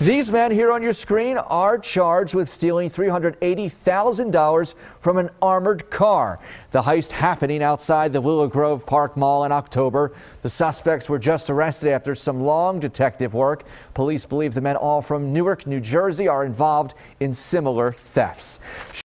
These men here on your screen are charged with stealing $380,000 from an armored car. The heist happening outside the Willow Grove Park Mall in October. The suspects were just arrested after some long detective work. Police believe the men, all from Newark, New Jersey, are involved in similar thefts.